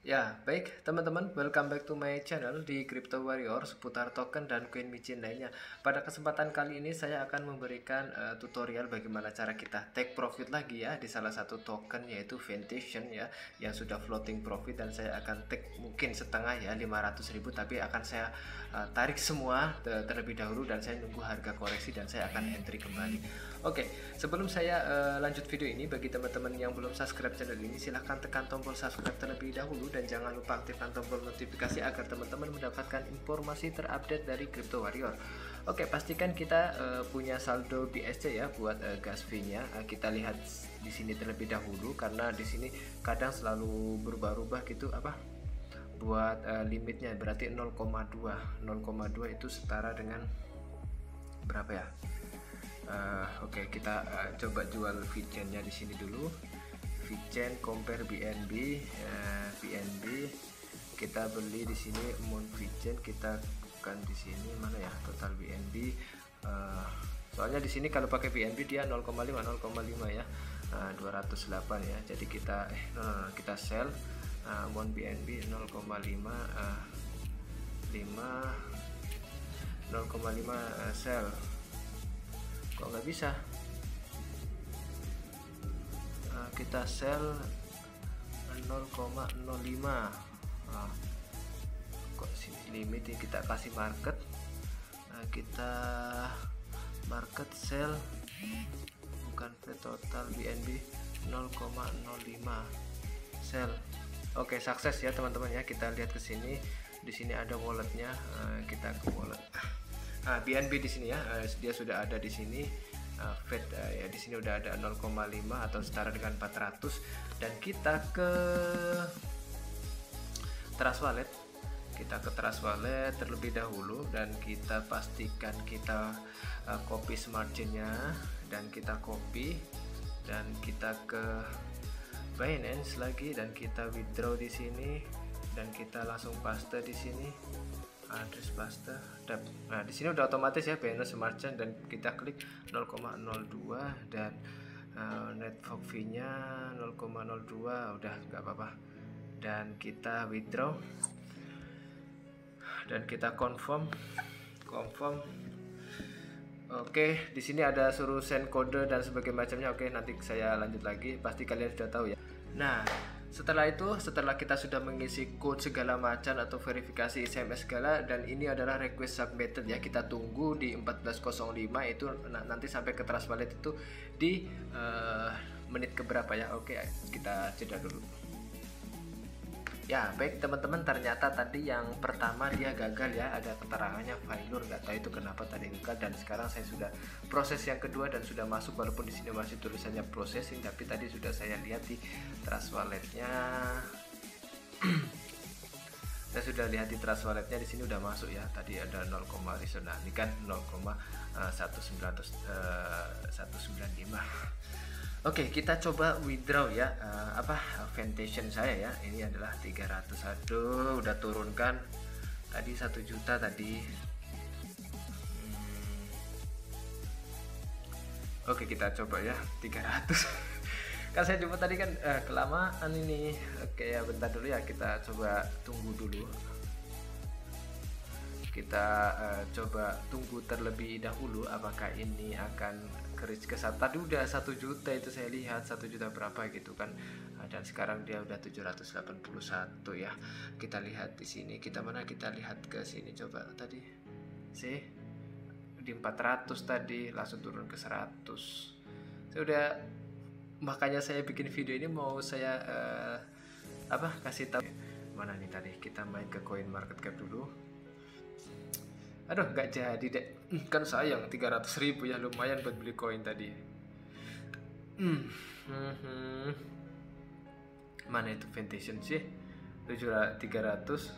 Ya, baik teman-teman, welcome back to my channel di Crypto Warrior seputar token dan koin micin lainnya. Pada kesempatan kali ini saya akan memberikan tutorial bagaimana cara kita take profit lagi ya di salah satu token yaitu Fantation ya, yang sudah floating profit, dan saya akan take mungkin setengah ya 500.000, tapi akan saya tarik semua terlebih dahulu dan saya nunggu harga koreksi dan saya akan entry kembali. Oke, sebelum saya lanjut video ini, bagi teman-teman yang belum subscribe channel ini silahkan tekan tombol subscribe terlebih dahulu dan jangan lupa aktifkan tombol notifikasi agar teman-teman mendapatkan informasi terupdate dari Crypto Warrior. Oke, pastikan kita punya saldo BSC ya buat gas fee-nya. Kita lihat di sini terlebih dahulu karena di sini kadang selalu berubah-ubah gitu buat limitnya, berarti 0,2 itu setara dengan berapa ya? Oke, kita coba jual VChain-nya di sini dulu. VChain compare BNB, BNB kita beli di sini amount VChain, kita bukan di sini mana ya total BNB. Soalnya di sini kalau pakai BNB dia 0,5 ya, 208 ya. Jadi kita kita sell amount BNB 0,5 sell. Kok nggak bisa? Kita sell 0,05. Kok sini limit ini, kita kasih market. Kita market sell bukan free total BNB 0,05 sell. Oke, sukses ya teman-teman ya. Kita lihat ke sini, di sini ada walletnya. Kita ke wallet. BNB di sini ya, dia sudah ada di sini. Fed ya di sini udah ada 0,5 atau setara dengan 400, dan kita ke Trust Wallet. Kita ke Trust Wallet terlebih dahulu dan kita pastikan kita copy smart chain-nya dan kita copy, dan kita ke Binance lagi dan kita withdraw di sini dan kita langsung paste di sini. Address paste. Nah, di sini udah otomatis ya Binance Smart Chain, dan kita klik 0,02 dan network fee-nya 0,02, udah nggak apa-apa. Dan kita withdraw dan kita confirm. Oke, di sini ada suruh send kode dan sebagainya macamnya. Oke, nanti saya lanjut lagi, pasti kalian sudah tahu ya. Nah, setelah itu, setelah kita sudah mengisi code segala macam atau verifikasi SMS segala, dan ini adalah request submitted ya, kita tunggu di 14.05 itu nanti sampai ke Trust Wallet itu di menit keberapa ya. Oke, kita jeda dulu. Ya, baik teman-teman, ternyata tadi yang pertama dia gagal ya, ada keterangannya failure, nggak tahu itu kenapa tadi gagal, dan sekarang saya sudah proses yang kedua dan sudah masuk, walaupun di sini masih tulisannya processing, tapi tadi sudah saya lihat di Trust Wallet-nya. Saya sudah lihat di Trust Wallet-nya, di sini udah masuk ya, tadi ada 0, nah ini kan 0,195. Oke, kita coba withdraw ya. Fantation saya ya. Ini adalah 300. Aduh, udah turunkan. Tadi 1 juta tadi. Oke, kita coba ya 300. Kan saya coba tadi kan kelamaan ini. Oke ya, bentar dulu ya, kita coba tunggu dulu. Kita coba tunggu terlebih dahulu apakah ini akan reach ke saat tadi udah 1 juta, itu saya lihat 1 juta berapa gitu kan, dan sekarang dia udah 781 ya. Kita lihat di sini, kita lihat ke sini, coba tadi sih di 400 tadi langsung turun ke 100. Saya udah, makanya saya bikin video ini mau saya kasih tahu mana nih tadi. Kita main ke Coin Market Cap dulu. Aduh, nggak jadi deh, kan sayang 300.000 ya, lumayan buat beli koin tadi. Mana itu Fantation sih, 300.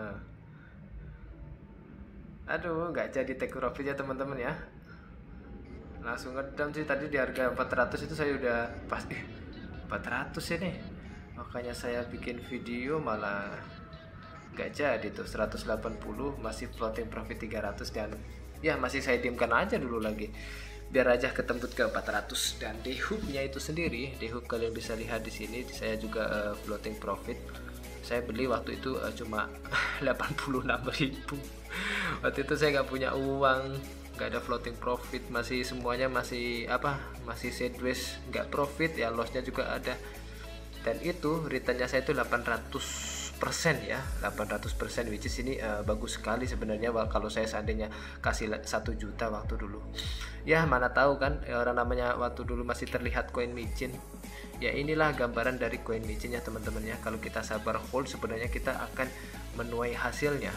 Aduh, nggak jadi take profit ya teman-teman ya, langsung ngedam sih. Tadi di harga 400 itu saya udah pasti 400 ini, makanya saya bikin video malah nggak jadi tuh. 180 masih floating profit 300, dan ya masih saya diamkan aja dulu lagi biar aja ketembus ke 400. Dan di hook-nya itu sendiri, di hook kalian bisa lihat di sini saya juga floating profit Saya beli waktu itu cuma 86.000. Waktu itu saya nggak punya uang, nggak ada floating profit, masih semuanya masih sideways, nggak profit ya, lossnya juga ada. Dan itu returnnya saya itu 800% ya, 800%, which is ini bagus sekali sebenarnya. Kalau saya seandainya kasih 1 juta waktu dulu, ya mana tahu kan, orang namanya waktu dulu masih terlihat koin micin. Ya inilah gambaran dari koin micin ya teman-teman ya. Kalau kita sabar hold, sebenarnya kita akan menuai hasilnya.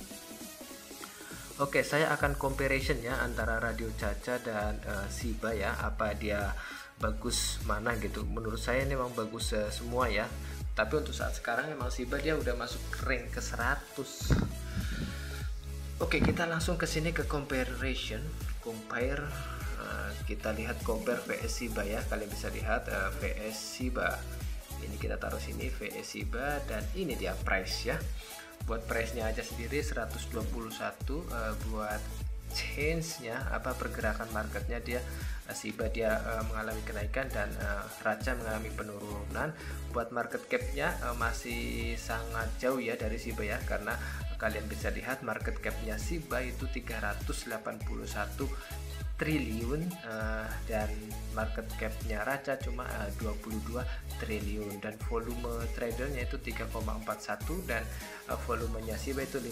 Oke, saya akan comparison ya antara Radio Caca dan Shiba ya, apa dia bagus mana gitu. Menurut saya ini memang bagus semua ya, tapi untuk saat sekarang memang Shiba dia udah masuk rank ke 100. Oke, kita langsung ke sini ke comparison, compare. Kita lihat compare VS Shiba ya, kalian bisa lihat VS Shiba. Ini kita taruh sini VS Shiba, dan ini dia price ya. Buat price nya aja sendiri 121, buat change-nya pergerakan marketnya dia Shiba dia mengalami kenaikan, dan Raja mengalami penurunan. Buat market cap-nya masih sangat jauh ya dari Shiba ya, karena kalian bisa lihat market cap-nya Shiba itu 381 triliun, dan market cap-nya Raja cuma 22 triliun, dan volume tradernya itu 3,41, dan volumenya Shiba itu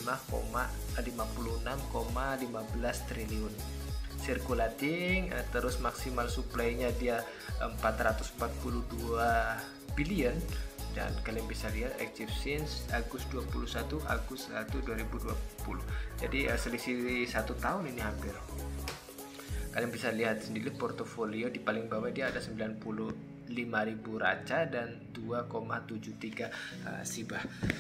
5,56,15 triliun circulating. Terus maksimal supply-nya dia 442 billion, dan kalian bisa lihat active since Agustus 21 Agustus 1 2020. Jadi selisih 1 tahun ini hampir. Kalian bisa lihat sendiri portofolio di paling bawah dia ada 95.000 Raja dan 2,73 Shiba.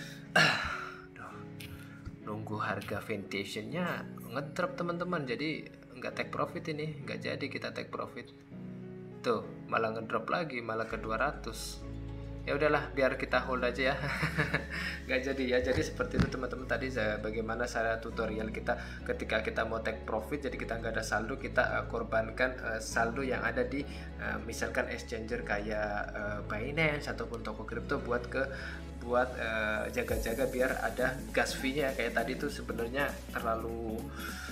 Nunggu harga vintage-nya ngedrop teman-teman, jadi nggak take profit ini, nggak jadi kita take profit. Tuh malah ngedrop lagi, malah ke 200. Ya udahlah, biar kita hold aja ya. Nggak jadi ya. Jadi seperti itu teman-teman, tadi bagaimana cara tutorial kita ketika kita mau take profit. Jadi kita nggak ada saldo, kita korbankan saldo yang ada di misalkan exchanger kayak Binance ataupun toko kripto buat jaga-jaga biar ada gas fee-nya. Kayak tadi tuh sebenarnya terlalu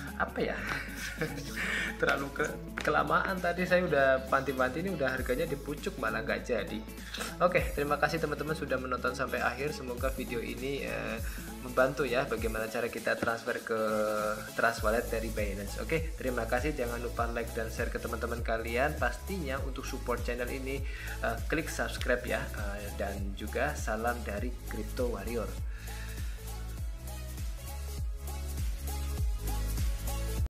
terlalu kelamaan. Tadi saya udah panti-panti, ini udah harganya di pucuk malah nggak jadi. Oke, terima kasih teman-teman sudah menonton sampai akhir. Semoga video ini membantu ya bagaimana cara kita transfer ke Trust Wallet dari Binance. Oke, terima kasih. Jangan lupa like dan share ke teman-teman kalian. Pastinya untuk support channel ini klik subscribe ya, dan juga salam dari Crypto Warrior.